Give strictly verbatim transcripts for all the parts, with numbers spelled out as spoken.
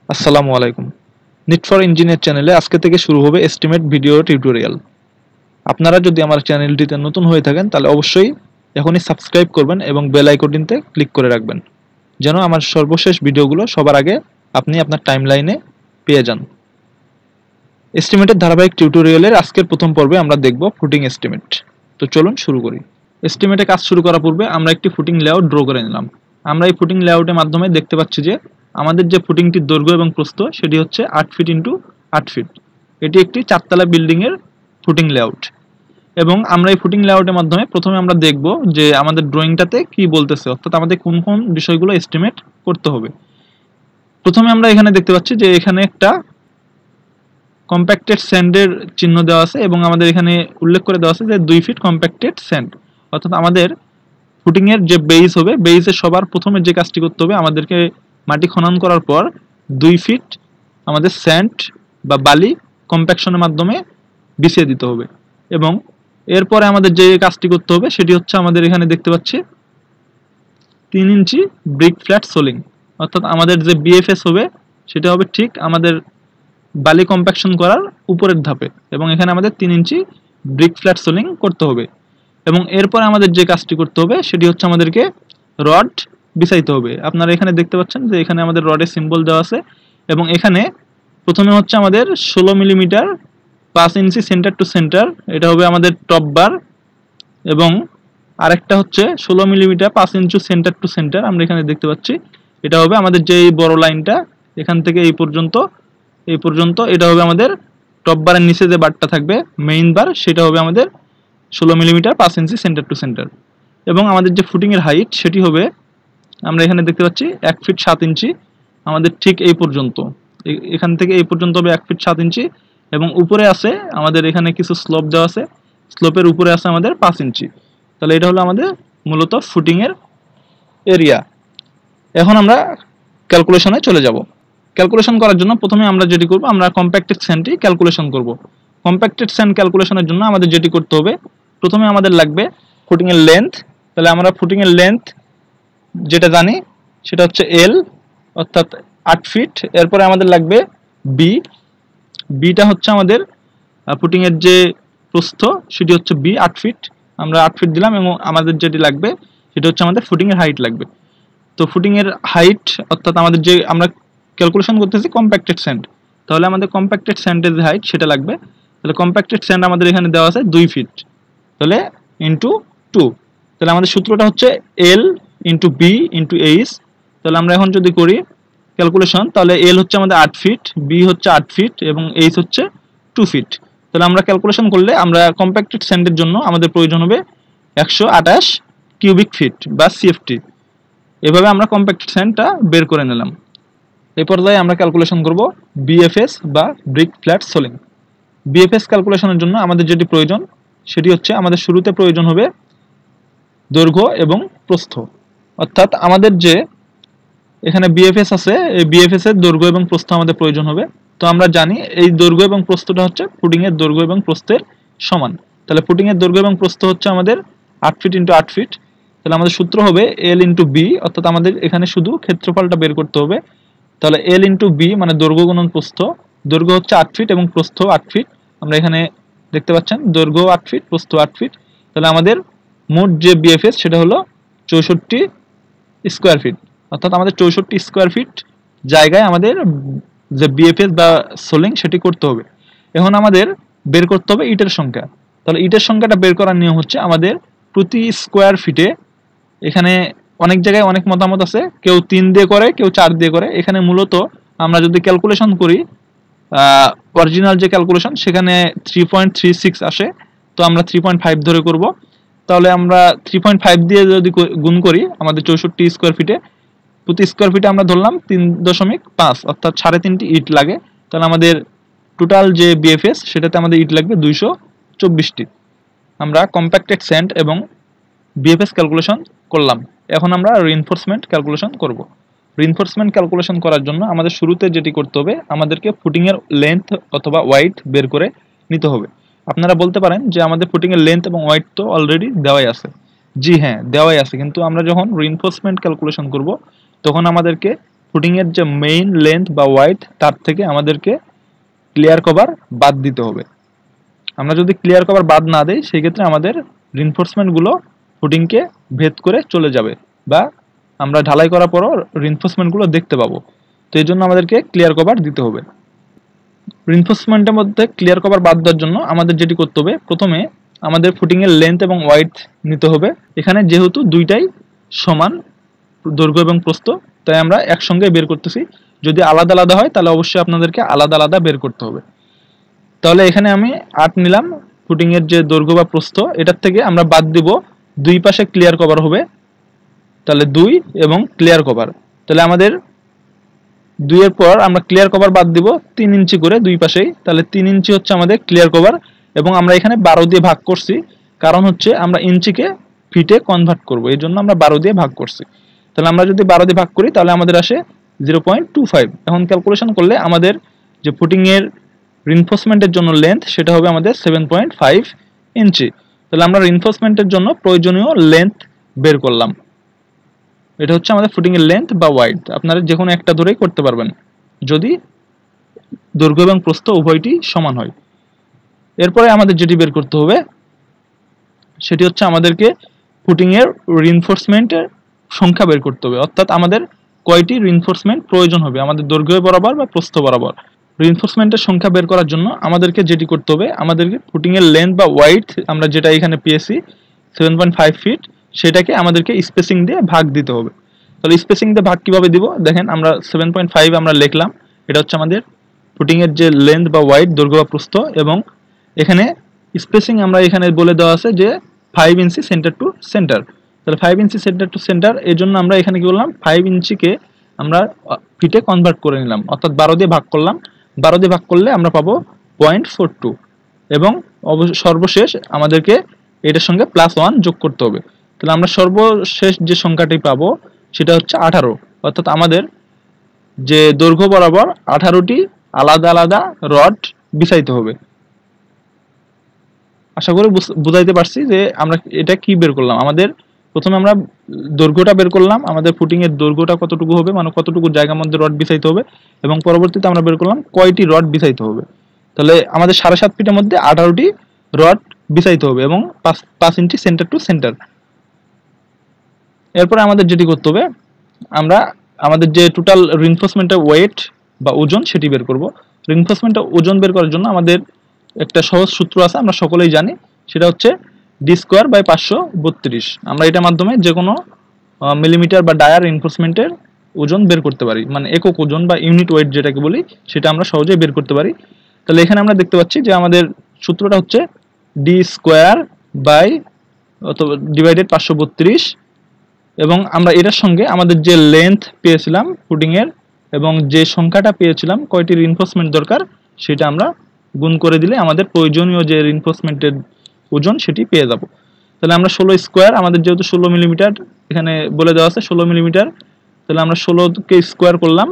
আসসালামু আলাইকুম। NEET for engineer চ্যানেলে আজকে থেকে শুরু হবে এস্টিমেট ভিডিও টিউটোরিয়াল। আপনারা যদি আমার চ্যানেলটিতে নতুন হয়ে থাকেন তাহলে অবশ্যই এখনই সাবস্ক্রাইব করবেন এবং বেল আইকনটিতে ক্লিক করে রাখবেন যেন আমার সর্বশেষ ভিডিওগুলো সবার আগে আপনি আপনার টাইমলাইনে পেয়ে যান। এস্টিমেটের ধারাবাহিক টিউটোরিয়ালের আজকের প্রথম পর্বে আমরা দেখব ফুটিং এস্টিমেট। তো চলুন শুরু করি। এস্টিমেটে কাজ শুরু করার পূর্বে আমরা একটি ফুটিং লেআউট ড্র করে নিলাম। আমরা এই ফুটিং লেআউটের মাধ্যমে দেখতে পাচ্ছি যে আমাদের যে ফুটিংটির দৈর্ঘ্য এবং প্রস্থ সেটি হচ্ছে আট ফিট ইন্টু আট ফিট। এটি একটি চারতলা বিল্ডিংয়ের ফুটিং লেআউট এবং আমরা এই ফুটিং লেআউটের মাধ্যমে প্রথমে আমরা দেখব যে আমাদের ড্রয়িংটাতে কি বলতেছে, অর্থাৎ আমাদের কোন কোন বিষয়গুলো এস্টিমেট করতে হবে। প্রথমে আমরা এখানে দেখতে পাচ্ছি যে এখানে একটা কম্প্যাক্টেড স্যান্ডের চিহ্ন দেওয়া আছে এবং আমাদের এখানে উল্লেখ করে দেওয়া আছে যে দুই ফিট কম্প্যাক্টেড স্যান্ড, অর্থাৎ আমাদের ফুটিংয়ের যে বেইস হবে, বেইসের সবার প্রথমে যে কাজটি করতে হবে আমাদেরকে মাটি খনন করার পর দুই ফিট আমাদের স্যান্ড বা বালি কম্প্যাকশনের মাধ্যমে বিছিয়ে দিতে হবে এবং এরপরে আমাদের যে কাজটি করতে হবে সেটি হচ্ছে আমাদের এখানে দেখতে পাচ্ছি তিন ইঞ্চি ব্রিক ফ্ল্যাট সোলিং, অর্থাৎ আমাদের যে বিএফএস হবে সেটা হবে ঠিক আমাদের বালি কম্প্যাকশন করার উপরের ধাপে এবং এখানে আমাদের তিন ইঞ্চি ব্রিক ফ্ল্যাট সোলিং করতে হবে এবং এরপরে আমাদের যে কাজটি করতে হবে সেটি হচ্ছে আমাদেরকে রড বিছাইতে হবে। আপনারা এখানে দেখতে পাচ্ছেন যে এখানে আমাদের রডের সিম্বল দেওয়া আছে এবং এখানে প্রথমে হচ্ছে আমাদের ষোলো মিলিমিটার পাঁচ ইঞ্চি সেন্টার টু সেন্টার, এটা হবে আমাদের টপ বার, এবং আরেকটা হচ্ছে ষোলো মিলিমিটার পাঁচ ইঞ্চি সেন্টার টু সেন্টার আমরা এখানে দেখতে পাচ্ছি, এটা হবে আমাদের যে এই বড় লাইনটা এখান থেকে এই পর্যন্ত এই পর্যন্ত এটা হবে আমাদের টপ বারের নিচে যে বারটা থাকবে মেইন বার, সেটা হবে আমাদের ষোলো মিলিমিটার পাঁচ ইঞ্চি সেন্টার টু সেন্টার এবং আমাদের যে ফুটিংয়ের হাইট সেটি হবে আমরা এখানে দেখতে পাচ্ছি এক ফিট সাত ইঞ্চি, আমাদের ঠিক এই পর্যন্ত এখান থেকে এই পর্যন্ত হবে এক ফিট সাত ইঞ্চি এবং উপরে আছে আমাদের এখানে কিছু স্লোপ দেওয়া আছে, স্লোপের উপরে আছে আমাদের পাঁচ ইঞ্চি। তাহলে এটা হলো আমাদের মূলত ফুটিংয়ের এরিয়া। এখন আমরা ক্যালকুলেশনে চলে যাব। ক্যালকুলেশন করার জন্য প্রথমে আমরা যেটি করব আমরা কম্প্যাক্টেড স্যান্ডটি ক্যালকুলেশন করব। কম্প্যাক্টেড স্যান্ড ক্যালকুলেশনের জন্য আমাদের যেটি করতে হবে প্রথমে আমাদের লাগবে ফুটিংয়ের লেন্থ। তাহলে আমরা ফুটিংয়ের লেন্থ যেটা জানি সেটা হচ্ছে এল, অর্থাৎ আট ফিট। এরপরে আমাদের লাগবে বি, বিটা হচ্ছে আমাদের ফুটিংয়ের যে প্রস্থ সেটি হচ্ছে বি আট ফিট, আমরা আট ফিট দিলাম এবং আমাদের যেটি লাগবে সেটা হচ্ছে আমাদের ফুটিংয়ের হাইট লাগবে। তো ফুটিংয়ের হাইট অর্থাৎ আমাদের যে আমরা ক্যালকুলেশন করতেছি কম্প্যাক্টেড স্যান্ড, তাহলে আমাদের কম্প্যাক্টেড স্যান্ডের যে হাইট সেটা লাগবে। তাহলে কম্প্যাক্টেড স্যান্ড আমাদের এখানে দেওয়া আছে দুই ফিট, তাহলে ইন্টু টু, তাহলে আমাদের সূত্রটা হচ্ছে L into B into H. তাহলে আমরা এখন যদি করি ক্যালকুলেশন তাহলে এল হচ্ছে আমাদের আট ফিট, বি হচ্ছে আট ফিট এবং এইচ হচ্ছে টু ফিট। তাহলে আমরা ক্যালকুলেশন করলে আমরা কম্প্যাক্টেড স্যান্ডের জন্য আমাদের প্রয়োজন হবে একশো আঠাশ কিউবিক ফিট বা সিএফটি। এভাবে আমরা কম্প্যাক্টেড স্যান্ডটা বের করে নিলাম। এই পর্যায়ে আমরা ক্যালকুলেশন করব বিএফএস বা ব্রিক ফ্ল্যাট সোলিং। বিএফএস ক্যালকুলেশনের জন্য আমাদের যেটি প্রয়োজন সেটি হচ্ছে আমাদের শুরুতে প্রয়োজন হবে দৈর্ঘ্য এবং প্রস্থ, অর্থাৎ আমাদের যে এখানে বিএফএস আছে এই বিএফএস এর দৈর্ঘ্য এবং প্রস্থ আমাদের প্রয়োজন হবে। তো আমরা জানি এই দৈর্ঘ্য এবং প্রস্থটা হচ্ছে ফুটিংয়ের দৈর্ঘ্য এবং প্রস্থের সমান। তাহলে ফুটিংয়ের দৈর্ঘ্য এবং প্রস্থ হচ্ছে আমাদের আট ফিট ইন্টু আট ফিট। তাহলে আমাদের সূত্র হবে এল ইন্টু বি, অর্থাৎ আমাদের এখানে শুধু ক্ষেত্রফলটা বের করতে হবে। তাহলে এল ইন্টু বি মানে দৈর্ঘ্য গুণন প্রস্থ, দৈর্ঘ্য হচ্ছে আট ফিট এবং প্রস্থ আট ফিট, আমরা এখানে দেখতে পাচ্ছেন দৈর্ঘ্য আট ফিট প্রস্থ আট ফিট। তাহলে আমাদের মোট যে বিএফএস সেটা হলো চৌষট্টি স্কোয়ার ফিট, অর্থাৎ আমাদের চৌষট্টি স্কোয়ার ফিট জায়গায় আমাদের যে বিএফএস বা সোলিং সেটি করতে হবে। এখন আমাদের বের করতে হবে ইটের সংখ্যা। তাহলে ইটের সংখ্যাটা বের করার নিয়ম হচ্ছে আমাদের প্রতি স্কোয়ার ফিটে, এখানে অনেক জায়গায় অনেক মতামত আছে, কেউ তিন দিয়ে করে কেউ চার দিয়ে করে। এখানে মূলত আমরা যদি ক্যালকুলেশন করি অরিজিনাল যে ক্যালকুলেশন সেখানে থ্রি পয়েন্ট থ্রি সিক্স আসে, তো আমরা থ্রি পয়েন্ট ফাইভ ধরে করব। তাহলে আমরা থ্রি পয়েন্ট ফাইভ দিয়ে যদি গুণ করি আমাদের চৌষট্টি স্কোয়ার ফিটে, প্রতি স্কোয়ার ফিটে আমরা ধরলাম তিন দশমিক পাঁচ, অর্থাৎ সাড়ে তিনটি ইট লাগে। তাহলে আমাদের টোটাল যে বিএফএস সেটাতে আমাদের ইট লাগবে দুইশো চব্বিশটি। আমরা কম্প্যাক্টেড স্যান্ড এবং বিএফএস ক্যালকুলেশন করলাম। এখন আমরা রিইনফোর্সমেন্ট ক্যালকুলেশন করব। রিইনফোর্সমেন্ট ক্যালকুলেশন করার জন্য আমাদের শুরুতে যেটি করতে হবে আমাদেরকে ফুটিংয়ের লেন্থ অথবা ওয়াইড বের করে নিতে হবে। আপনারা বলতে পারেন যে আমাদের ফুটিংয়ের লেন্থ এবং ওয়াইড তো অলরেডি দেওয়াই আছে। জি হ্যাঁ, দেওয়াই আছে, কিন্তু আমরা যখন রিইনফোর্সমেন্ট ক্যালকুলেশন করব তখন আমাদেরকে ফুটিংয়ের যে মেইন লেন্থ বা ওয়াইড তার থেকে আমাদেরকে ক্লিয়ার কভার বাদ দিতে হবে। আমরা যদি ক্লিয়ার কভার বাদ না দেই সেক্ষেত্রে আমাদের রিনফোর্সমেন্টগুলো ফুটিংকে ভেদ করে চলে যাবে বা আমরা ঢালাই করার পরও রিনফোর্সমেন্টগুলো দেখতে পাবো। তো এই জন্য আমাদেরকে ক্লিয়ার কভার দিতে হবে। রিনফোর্সমেন্টের মধ্যে ক্লিয়ার কভার বাদ দেওয়ার জন্য আমাদের যেটি করতে হবে, প্রথমে আমাদের ফুটিংয়ের লেন্থ এবং ওয়াইড নিতে হবে। এখানে যেহেতু দুইটাই সমান দৈর্ঘ্য এবং প্রস্থ, তাই আমরা একসঙ্গে বের করতেছি। যদি আলাদা আলাদা হয় তাহলে অবশ্যই আপনাদেরকে আলাদা আলাদা বের করতে হবে। তাহলে এখানে আমি আট নিলাম ফুটিংয়ের যে দৈর্ঘ্য বা প্রস্থ, এটার থেকে আমরা বাদ দিব দুই পাশে ক্লিয়ার কভার হবে, তাহলে দুই এবং ক্লিয়ার কভার। তাহলে আমাদের দুইয়ের পর আমরা ক্লিয়ার কভার বাদ দিব তিন ইঞ্চি করে দুই পাশেই, তাহলে তিন ইঞ্চি হচ্ছে আমাদের ক্লিয়ার কভার। এবং আমরা এখানে বারো দিয়ে ভাগ করছি, কারণ হচ্ছে আমরা ইঞ্চিকে ফিটে কনভার্ট করব, এই জন্য আমরা বারো দিয়ে ভাগ করছি। তাহলে আমরা যদি বারো দিয়ে ভাগ করি তাহলে আমাদের আসে জিরো পয়েন্ট টু ফাইভ। এখন ক্যালকুলেশন করলে আমাদের যে ফুটিংয়ের রিনফোর্সমেন্টের জন্য লেন্থ সেটা হবে আমাদের সেভেন পয়েন্ট ফাইভ ইঞ্চি। তাহলে আমরা রিনফোর্সমেন্টের জন্য প্রয়োজনীয় লেন্থ বের করলাম। এটা হচ্ছে আমাদের ফুটিংয়ের লেন্থ বা ওয়াইড। আপনারা যে কোনো একটা ধরেই করতে পারবেন যদি দৈর্ঘ্য এবং প্রস্থ উভয়টি সমান হয়। এরপরে আমাদের যেটি বের করতে হবে সেটি হচ্ছে আমাদেরকে ফুটিংয়ের রিনফোর্সমেন্টের সংখ্যা বের করতে হবে, অর্থাৎ আমাদের কয়টি রিনফোর্সমেন্ট প্রয়োজন হবে আমাদের দৈর্ঘ্য বরাবর বা প্রস্থ বরাবর। রিনফোর্সমেন্টের সংখ্যা বের করার জন্য আমাদেরকে যেটি করতে হবে, আমাদেরকে ফুটিংয়ের লেন্থ বা ওয়াইড আমরা যেটা এখানে পেয়েছি সেভেন পয়েন্ট ফাইভ ফিট, সেটাকে আমাদেরকে স্পেসিং দিয়ে ভাগ দিতে হবে। তাহলে স্পেসিং দিয়ে ভাগ কীভাবে দিব, দেখেন আমরা সেভেন পয়েন্ট ফাইভ আমরা লিখলাম, এটা হচ্ছে আমাদের ফুটিংয়ের যে লেন্থ বা ওয়াইড দৈর্ঘ্য বা প্রস্থ, এবং এখানে স্পেসিং আমরা এখানে বলে দেওয়া আছে যে five inch centre to centre. তাহলে five inch centre to centre, এই জন্য আমরা এখানে কি বললাম, ফাইভ ইঞ্চিকে আমরা ফিটে কনভার্ট করে নিলাম, অর্থাৎ বারো দিয়ে ভাগ করলাম। বারো দিয়ে ভাগ করলে আমরা পাবো পয়েন্ট ফোর টু, এবং সর্বশেষ আমাদেরকে এটার সঙ্গে প্লাস ওয়ান যোগ করতে হবে। তাহলে আমরা সর্বশেষ যে সংখ্যাটি পাবো সেটা হচ্ছে আঠারো, অর্থাৎ আমাদের যে দৈর্ঘ্য বরাবর আঠারোটি আলাদা আলাদা রড বিছাইতে হবে। আশা করি বুঝাইতে পারছি যে আমরা এটা কি বের করলাম। আমাদের প্রথমে আমরা দৈর্ঘ্যটা বের করলাম, আমাদের ফুটিংয়ের দৈর্ঘ্যটা কতটুকু হবে, মানে কতটুকু জায়গার মধ্যে রড বিছাইতে হবে, এবং পরবর্তীতে আমরা বের করলাম কয়টি রড বিছাইতে হবে। তাহলে আমাদের সাড়ে সাত ফিটের মধ্যে আঠারোটি রড বিছাইতে হবে এবং পাঁচ পাঁচ ইঞ্চি সেন্টার টু সেন্টার। এরপরে আমাদের যেটি করতে হবে, আমরা আমাদের যে টোটাল রিনফোর্সমেন্টের ওয়েট বা ওজন সেটি বের করব। রিনফোর্সমেন্টের ওজন বের করার জন্য আমাদের একটা সহজ সূত্র আছে, আমরা সকলেই জানি, সেটা হচ্ছে ডি স্কোয়ার বাই পাঁচশো বত্রিশ। আমরা এটার মাধ্যমে যে কোনো মিলিমিটার বা ডায়ার রিনফোর্সমেন্টের ওজন বের করতে পারি, মানে একক ওজন বা ইউনিট ওয়েট যেটাকে বলি, সেটা আমরা সহজেই বের করতে পারি। তাহলে এখানে আমরা দেখতে পাচ্ছি যে আমাদের সূত্রটা হচ্ছে ডি স্কোয়ার বাই অথবা ডিভাইডেড পাঁচশো বত্রিশ, এবং আমরা এটার সঙ্গে আমাদের যে লেন্থ পেয়েছিলাম ফুটিংয়ের এবং যে সংখ্যাটা পেয়েছিলাম কয়টি রিনফোর্সমেন্ট দরকার সেটা আমরা গুণ করে দিলে আমাদের প্রয়োজনীয় যে রিনফোর্সমেন্টের ওজন সেটি পেয়ে যাব। তাহলে আমরা ষোলো স্কোয়ার, আমাদের যেহেতু ষোলো মিলিমিটার এখানে বলে দেওয়া আছে ষোলো মিলিমিটার, তাহলে আমরা ষোলোকে স্কোয়ার করলাম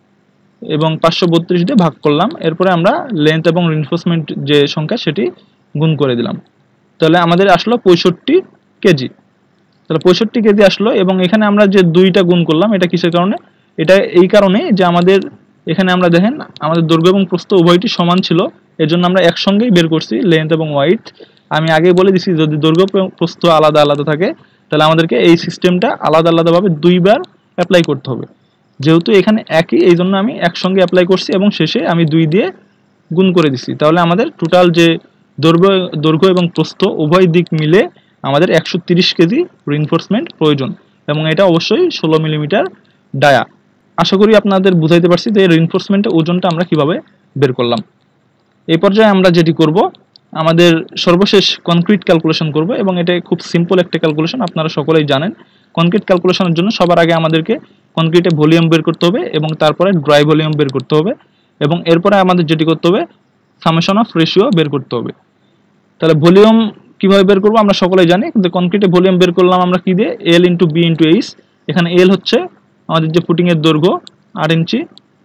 এবং পাঁচশো বত্রিশ দিয়ে ভাগ করলাম। এরপরে আমরা লেন্থ এবং রিনফোর্সমেন্ট যে সংখ্যা সেটি গুণ করে দিলাম। তাহলে আমাদের আসলো পঁয়ষট্টি কেজি। তাহলে পঁয়ষট্টি কেজি আসলো, এবং এখানে আমরা যে দুইটা গুণ করলাম এটা কিসের কারণে, এটা এই কারণে যে আমাদের এখানে আমরা দেখেন আমাদের দৈর্ঘ্য এবং প্রস্থ উভয়টি সমান ছিল, এর জন্য আমরা একসঙ্গেই বের করছি লেন্থ এবং ওয়াইড। আমি আগেই বলে দিছি যদি দৈর্ঘ্য প্রস্থ আলাদা আলাদা থাকে তাহলে আমাদেরকে এই সিস্টেমটা আলাদা আলাদাভাবে দুইবার অ্যাপ্লাই করতে হবে। যেহেতু এখানে একই, এই জন্য আমি একসঙ্গে অ্যাপ্লাই করছি এবং শেষে আমি দুই দিয়ে গুণ করে দিছি। তাহলে আমাদের টোটাল যে দৈর্ঘ্য দৈর্ঘ্য এবং প্রস্থ উভয় দিক মিলে আমাদের একশো তিরিশ কেজি রিনফোর্সমেন্ট প্রয়োজন, এবং এটা অবশ্যই ষোলো মিলিমিটার ডায়া। আশা করি আপনাদের বুঝাইতে পারছি যে রিনফোর্সমেন্টের ওজনটা আমরা কিভাবে বের করলাম। এই পর্যায়ে আমরা যেটি করব, আমাদের সর্বশেষ কনক্রিট ক্যালকুলেশন করব, এবং এটা খুব সিম্পল একটা ক্যালকুলেশন, আপনারা সকলেই জানেন। কনক্রিট ক্যালকুলেশনের জন্য সবার আগে আমাদেরকে কনক্রিটে ভলিউম বের করতে হবে এবং তারপরে ড্রাই ভলিউম বের করতে হবে, এবং এরপরে আমাদের যেটি করতে হবে সামেশন অফ রেশিও বের করতে হবে। তাহলে ভলিউম কিভাবে বের করবো আমরা সকলেই জানি, কিন্তু কনক্রিটে ভলিউম বের করলাম আমরা কি দিয়ে, L into B into H. এখানে এল হচ্ছে আমাদের যে ফুটিংয়ের দৈর্ঘ্য আট ইঞ্চি,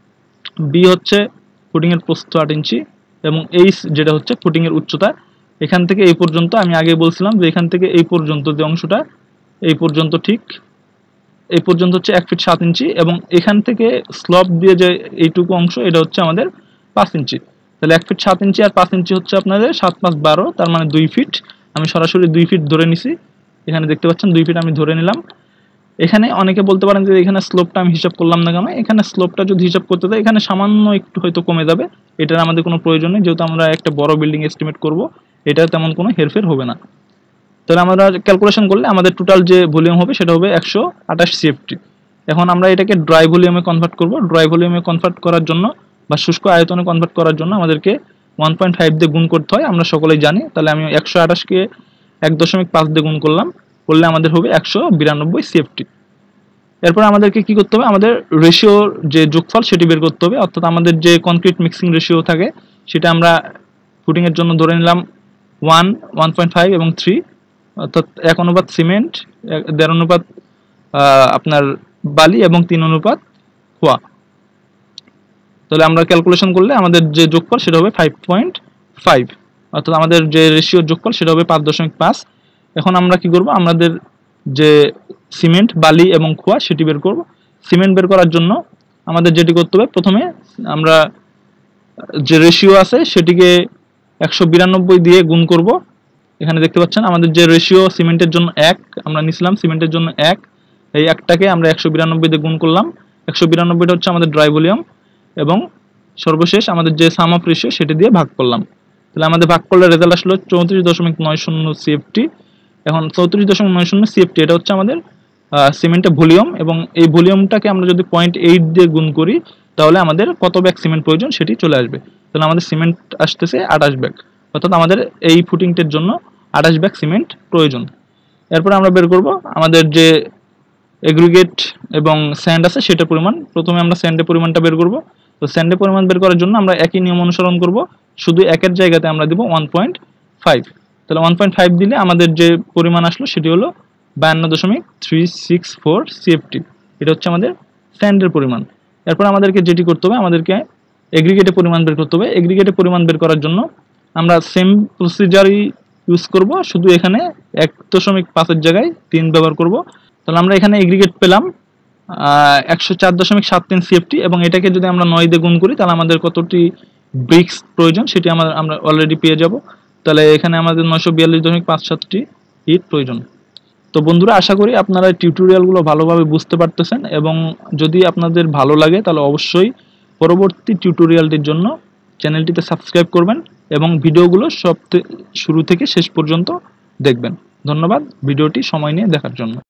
বি হচ্ছে ফুটিংয়ের প্রস্থ আট ইঞ্চি, এবং এইচ যেটা হচ্ছে ফুটিংয়ের উচ্চতা। এখান থেকে এই পর্যন্ত আমি আগে বলছিলাম যে এখান থেকে এই পর্যন্ত যে অংশটা এই পর্যন্ত ঠিক এই পর্যন্ত হচ্ছে এক ফিট সাত ইঞ্চি এবং এখান থেকে স্লপ দিয়ে যে এইটুকু অংশ এটা হচ্ছে আমাদের পাঁচ ইঞ্চি। তাহলে এক ফিট সাত ইঞ্চি আর পাঁচ ইঞ্চি হচ্ছে আপনাদের সাত পাঁচ বারো, তার মানে দুই ফিট। আমি সরাসরি দুই ফিট ধরে নিছি, এখানে দেখতে পাচ্ছেন দুই ফিট আমি ধরে নিলাম। এখানে অনেকে বলতে পারেন যে এখানে স্লোপটা আমি হিসাব করলাম না কেন। এখানে স্লোপটা যদি হিসাব করতে যাই এখানে সামান্য একটু হয়তো কমে যাবে, এটার আমাদের কোনো প্রয়োজন নেই, যেহেতু আমরা একটা বড় বিল্ডিং এস্টিমেট করব, এটা তেমন কোনো হেরফের হবে না। তাহলে আমরা ক্যালকুলেশন করলে আমাদের টোটাল যে ভলিউম হবে সেটা হবে একশো আঠাশ সিএফটি। এখন আমরা এটাকে ড্রাই ভলিউমে কনভার্ট করব। ড্রাই ভলিউমে কনভার্ট করার জন্য বা শুষ্ক আয়তনে কনভার্ট করার জন্য আমাদেরকে ওয়ান পয়েন্ট ফাইভ দিয়ে গুণ করতে হয়, আমরা সকলেই জানি। তাহলে আমি একশো আঠাশকে এক দশমিক পাঁচ দিয়ে গুণ করলাম, করলে আমাদের হবে একশো বিরানব্বই সিএফটি। এরপর আমাদেরকে কি করতে হবে, আমাদের রেশিওর যে যোগফল সেটি বের করতে হবে। অর্থাৎ আমাদের যে কনক্রিট মিক্সিং রেশিও থাকে সেটা আমরা ফুটিংয়ের জন্য ধরে নিলাম ওয়ান, ওয়ান পয়েন্ট ফাইভ এবং থ্রি, অর্থাৎ এক অনুপাত সিমেন্ট, দেড় অনুপাত আপনার বালি এবং তিন অনুপাত খোয়া। তাহলে আমরা ক্যালকুলেশন করলে আমাদের যে যোগফল সেটা হবে ফাইভ পয়েন্ট ফাইভ, অর্থাৎ আমাদের যে রেশিওর যোগফল সেটা হবে পাঁচ দশমিক পাঁচ। এখন আমরা কি করব, আমাদের যে সিমেন্ট, বালি এবং খোয়া সেটি বের করব। সিমেন্ট বের করার জন্য আমাদের যেটি করতে হবে, প্রথমে আমরা যে রেশিও আছে সেটিকে একশো বিরানব্বই দিয়ে গুণ করব। এখানে দেখতে পাচ্ছেন আমাদের যে রেশিও সিমেন্টের জন্য এক আমরা নিছিলাম, সিমেন্টের জন্য এক, এই একটাকে আমরা একশো বিরানব্বই দিয়ে গুণ করলাম। একশো বিরানব্বইটা হচ্ছে আমাদের ড্রাই ভলিউম এবং সর্বশেষ আমাদের যে সাম অফ রেশিও সেটি দিয়ে ভাগ করলাম। তাহলে আমাদের ভাগ করলে রেজাল্ট আসলো চৌত্রিশ দশমিক নয় শূন্য সিএফটি। এখন চৌত্রিশ দশমিক নয় শূন্য সিএফটি এটা হচ্ছে আমাদের সিমেন্টের ভলিউম, এবং এই ভলিউমটাকে আমরা যদি পয়েন্ট এইট দিয়ে গুণ করি তাহলে আমাদের কত ব্যাগ সিমেন্ট প্রয়োজন সেটি চলে আসবে। তাহলে আমাদের সিমেন্ট আসতেছে আঠাশ ব্যাগ, অর্থাৎ আমাদের এই ফুটিংটের জন্য আঠাশ ব্যাগ সিমেন্ট প্রয়োজন। এরপরে আমরা বের করব আমাদের যে এগ্রিগেট এবং স্যান্ড আছে সেটার পরিমাণ। প্রথমে আমরা স্যান্ডের পরিমাণটা বের করব। তো স্যান্ডের পরিমাণ বের করার জন্য আমরা একই নিয়ম অনুসরণ করব, শুধু একের জায়গাতে আমরা দিব ওয়ান পয়েন্ট ফাইভ। তাহলে ওয়ান পয়েন্ট ফাইভ দিলে আমাদের যে পরিমাণ আসলো সেটি হলো বায়ান্ন দশমিক থ্রি সিক্স ফোর সিএফটি। এটা হচ্ছে আমাদের স্যান্ডের পরিমাণ। এরপর আমাদেরকে যেটি করতে হবে, আমাদেরকে এগ্রিগেটের পরিমাণ বের করতে হবে। এগ্রিগেটের পরিমাণ বের করার জন্য আমরা সেম প্রসিজারই ইউজ করব, শুধু এখানে এক দশমিক পাঁচের জায়গায় তিন ব্যবহার করব। তাহলে আমরা এখানে এগ্রিগেট পেলাম একশো চার দশমিক সাত তিন সিএফটি, এবং এটাকে যদি আমরা নয় দিয়ে গুণ করি তাহলে আমাদের কতটি ব্রিক্স প্রয়োজন সেটি আমরা আমরা অলরেডি পেয়ে যাব। তাহলে এখানে আমাদের নয়শো বিয়াল্লিশ দশমিক পাঁচ সাতটি ইট প্রয়োজন। তো বন্ধুরা, আশা করি আপনারা টিউটোরিয়ালগুলো ভালোভাবে বুঝতে পারতেছেন, এবং যদি আপনাদের ভালো লাগে তাহলে অবশ্যই পরবর্তী টিউটোরিয়ালটির জন্য চ্যানেলটিতে সাবস্ক্রাইব করবেন এবং ভিডিওগুলো সব শুরু থেকে শেষ পর্যন্ত দেখবেন। ধন্যবাদ ভিডিওটি সময় নিয়ে দেখার জন্য।